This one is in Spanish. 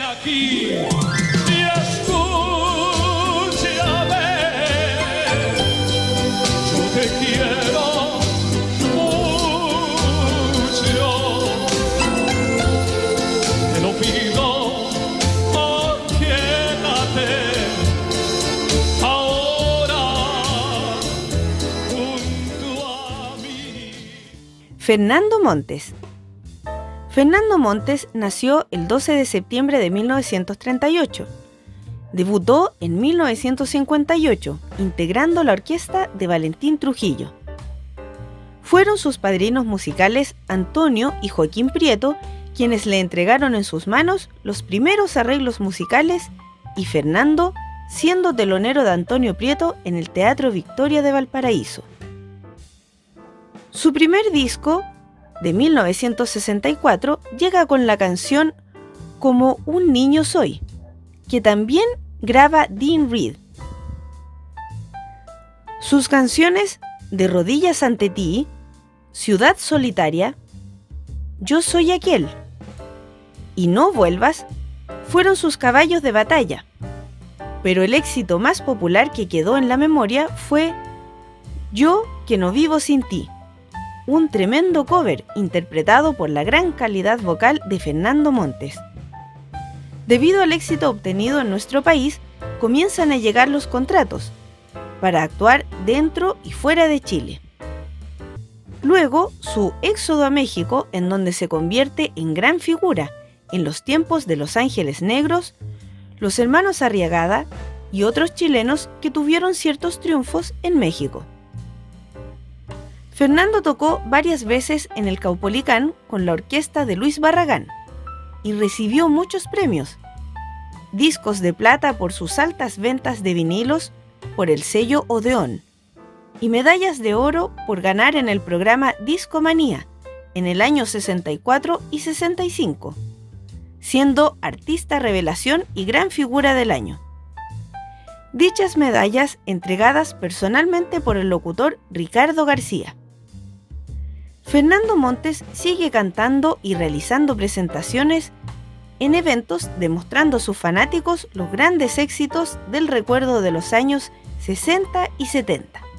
aquí y escúchame, yo te quiero mucho, te lo pido, oh, quédate ahora junto a mí. Fernando Montes. Fernando Montes nació el 12 de septiembre de 1938. Debutó en 1958, integrando la orquesta de Valentín Trujillo. Fueron sus padrinos musicales Antonio y Joaquín Prieto quienes le entregaron en sus manos los primeros arreglos musicales, y Fernando siendo telonero de Antonio Prieto en el Teatro Victoria de Valparaíso. Su primer disco, de 1964, llega con la canción Como un niño soy, que también graba Dean Reed. Sus canciones De rodillas ante ti, Ciudad solitaria, Yo soy aquel y No vuelvas fueron sus caballos de batalla, pero el éxito más popular que quedó en la memoria fue Yo que no vivo sin ti, un tremendo cover interpretado por la gran calidad vocal de Fernando Montes. Debido al éxito obtenido en nuestro país, comienzan a llegar los contratos para actuar dentro y fuera de Chile. Luego, su éxodo a México, en donde se convierte en gran figura en los tiempos de Los Ángeles Negros, Los Hermanos Arriagada y otros chilenos que tuvieron ciertos triunfos en México. Fernando tocó varias veces en el Caupolicán con la orquesta de Luis Barragán y recibió muchos premios: discos de plata por sus altas ventas de vinilos por el sello Odeón y medallas de oro por ganar en el programa Discomanía en el año 64 y 65, siendo artista revelación y gran figura del año. Dichas medallas entregadas personalmente por el locutor Ricardo García. Fernando Montes sigue cantando y realizando presentaciones en eventos demostrando a sus fanáticos los grandes éxitos del recuerdo de los años 60 y 70.